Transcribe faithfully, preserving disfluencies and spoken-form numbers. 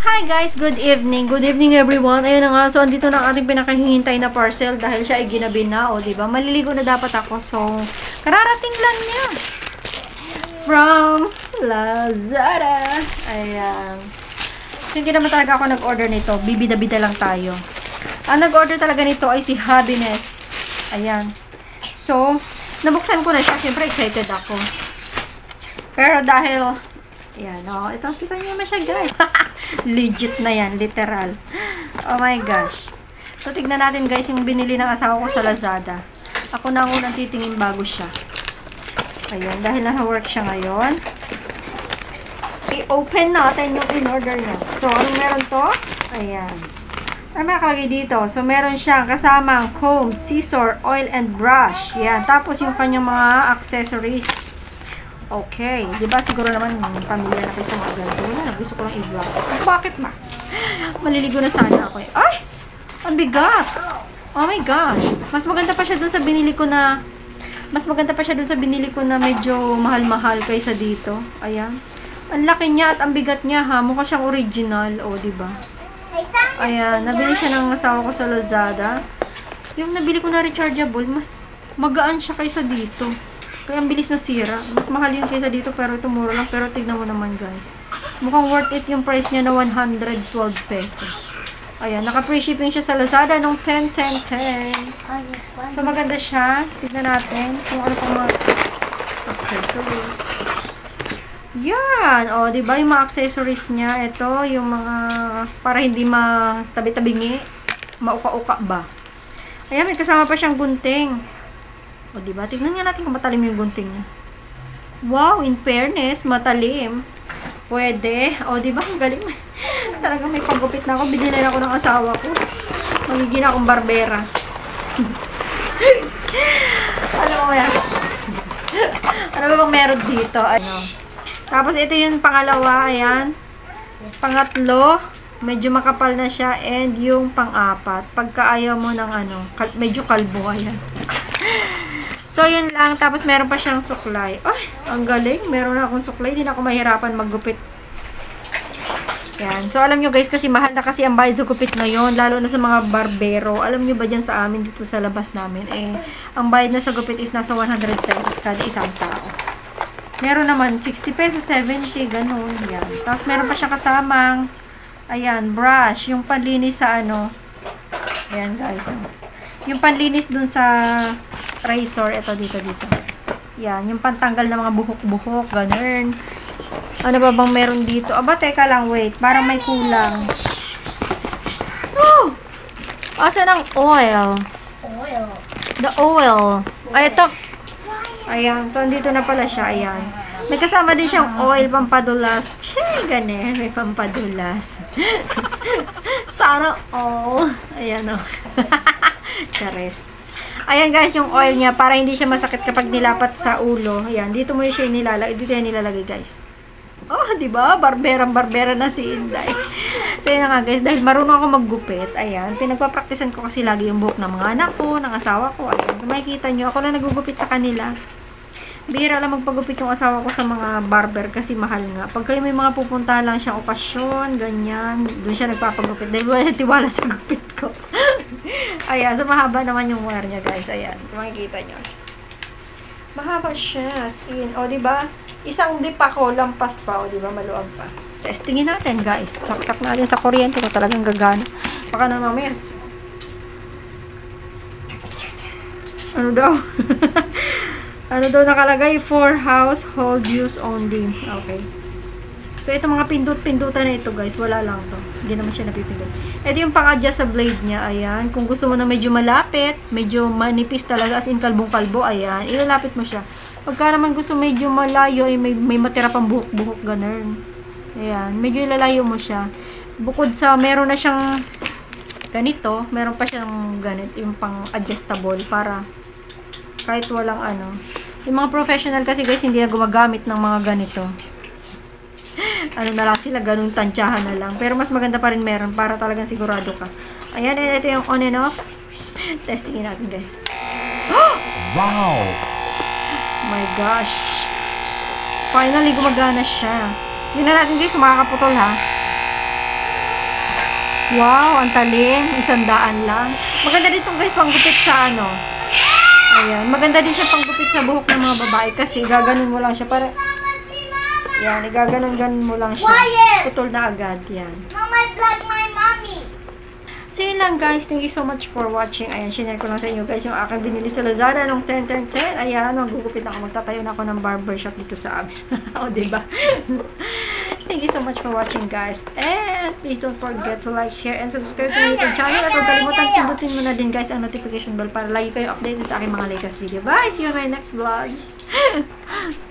Hi guys, good evening. Good evening everyone. Ayun na nga, so andito na ang ating pinakahihintay na parcel dahil siya ay ginabi na, o diba? Maliligo na dapat ako, so kararating lang niya. From Lazada. Ayan. So hindi naman talaga ako nag-order nito. Bibida-bida lang tayo. Ang nag-order talaga nito ay si Happiness. Ayan. So, nabuksan ko na siya. Siyempre excited ako. Pero dahil ayan, oh, ito, kita niyo naman siya, guys. Legit na yan, literal. Oh my gosh. So, tignan natin, guys, yung binili ng asawa ko sa Lazada. Ako na ang unang titingin bago siya. Ayan, dahil nasa work siya ngayon. I-open natin yung in-order niya. So, anong meron to? Ayan. Ano nakalagay dito? So, meron siyang kasamang comb, scissor, oil, and brush. Ayan. Tapos, yung kanyang mga accessories. Okay. Diba siguro naman pamilya na kayo sa mga ganito. Wala, gusto ko lang i-vlog. Bakit ma? Maliligo na sana ako eh. Ay! Ang bigat! Oh my gosh! Mas maganda pa siya dun sa binili ko na mas maganda pa siya dun sa binili ko na medyo mahal-mahal kaysa dito. Ayan. Ang laki niya at ang bigat niya ha. Mukha siyang original. O, diba? Ayan. Nabili siya ng asawa ko sa Lazada. Yung nabili ko na rechargeable, mas magaan siya kaysa dito. Kaya ang bilis na sira. Mas mahal yun kaysa dito pero ito mura lang. Pero tignan mo naman guys. Mukhang worth it yung price niya na one hundred twelve pesos. Ayan. Naka-free shipping siya sa Lazada nung ten ten ten. So maganda siya. Tignan natin kung ano pang mga accessories. Yan. O, diba yung mga accessories niya. Ito yung mga para hindi matabi-tabingi. Mauka-uka ba. Ayan. May kasama pa siyang gunting. O, diba? Tignan nga natin kung matalim yung gunting niya. Wow, in fairness, matalim. Pwede. O, diba? Ang galing. Talagang may paggupit na ako. Binili na ako ng asawa ko. Magiging akong barbera. Ano mo yan? Ano ba bang meron dito? Ano? Tapos, ito yung pangalawa. Ayan. Pangatlo. Medyo makapal na siya. And yung pang-apat. Pagka ayaw mo ng ano, kal medyo kalbo. Ayan. So, yun lang. Tapos, meron pa siyang suklay. Ay, ang galing. Meron na akong suklay. Hindi na ako mahirapan maggupit. Yan. So, alam nyo guys, kasi mahal na kasi ang bayad sa gupit ngayon. Lalo na sa mga barbero. Alam nyo ba dyan sa amin, dito sa labas namin, eh, ang bayad na sa gupit is nasa one hundred pesos kada isang tao. Meron naman sixty pesos, seventy, ganun. Yan. Tapos, meron pa siyang kasamang, ayan, brush. Yung panlinis sa ano. Ayan guys. Yung panlinis dun sa razor, ito dito dito. Yan, yung pantanggal ng mga buhok-buhok, ganun. Ano ba bang meron dito? Aba, teka lang, wait. Parang may kulang. Oh! Asan ang oil? Oil. The oil. Ay, ito. Ayan, so andito na pala siya, ayan. May kasama din siyang oil, pampadulas. Che, ganun, may pampadulas. Sana all. Ayan, o. Oh. Chares. Ayan guys, yung oil niya, para hindi siya masakit kapag nilapat sa ulo. Ayan, dito mo siya nilalagay. Dito yan nilalagay guys. Oh, diba? Barberang-barbera na si Inday. So, yun na nga guys, dahil marunong ako maggupit. Ayan, pinagpapraktisan ko kasi lagi yung buhok ng mga anak ko, ng asawa ko. Ayan, kung makikita nyo, ako lang nagugupit sa kanila. Bihira lang magpagupit yung asawa ko sa mga barber kasi mahal nga. Pag kayo may mga pupunta lang siyang okasyon, ganyan, doon siya nagpapagupit. Dahil wala tiwala sa gupit ko. Ayan, so mahaba naman yung wire niya guys. Ayan, kung makikita nyo. Mahaba siya, as in. O, diba? Isang dip ako, lampas pa. O, diba? Maluwag pa. Testingin natin guys. Saksak natin sa kuryente ko talagang gagana. Baka na mamaya. Ano daw? Ano daw nakalagay? For household use only. Okay. So, ito mga pindut-pindutan na ito, guys. Wala lang to. Hindi naman siya napipindut. Ito yung pang-adjust sa blade niya. Ayan. Kung gusto mo na medyo malapit, medyo manipis talaga, as in kalbong-kalbo, ayan. Ilalapit mo siya. Pagka naman gusto medyo malayo, eh, may, may matira pang buhok-buhok, ganun. Ayan. Medyo ilalayo mo siya. Bukod sa, meron na siyang ganito, meron pa siyang ganito, yung pang-adjustable para kahit walang ano. Yung mga professional kasi guys, hindi na gumagamit ng mga ganito. Ano na lang sila, ganung tansyahan na lang. Pero mas maganda pa rin meron para talagang sigurado ka. Ayan, ito yung on and off. Testingin natin guys. Wow! My gosh. Finally, gumagana siya. Hindi na natin guys, makakaputol ha. Wow, ang talim. Isang daan lang. Maganda dito guys, panggupit sa ano. Ayan. Maganda din siya panggupit sa buhok ng mga babae kasi gaganon mo lang siya para... Yan, igaganon-ganon mo lang siya. Putol na agad. Yan. Mama, I like my mommy. So yun lang guys, thank you so much for watching. Ayan, sinare ko lang sa inyo guys yung aking binili sa Lazada nung ten ten ten. Ayan, magugupit ako. Magtatayo na ako ng barbershop dito sa amin. O, diba? Thank you so much for watching guys. And please don't forget to like, share, and subscribe to my YouTube channel. At huwag kalimutan, pindutin mo na din guys ang notification bell para lagi kayo updated sa aking mga latest video. Bye! See you on my next vlog!